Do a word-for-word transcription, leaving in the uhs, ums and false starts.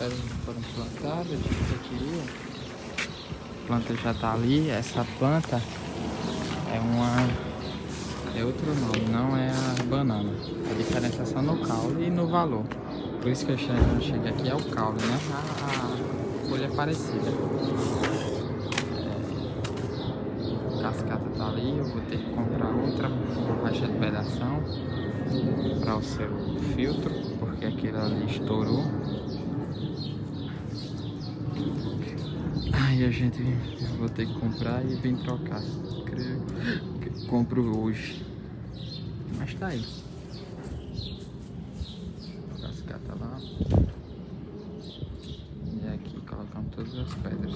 pedras não foram plantadas do jeito que eu queria. A planta já tá ali. Essa planta é uma... é outro nome, não é a banana. A diferença é só no caule e no valor. Por isso que eu chego, quando chego aqui é o caule, né? A, a folha é parecida. É, a cascata tá ali, eu vou ter que comprar outra borracha de pedação para o seu filtro, porque aquele ali estourou. Aí a gente, eu vou ter que comprar e vir trocar. Creio que compro hoje. Mas tá aí. Cascata lá. E aqui colocamos todas as pedras.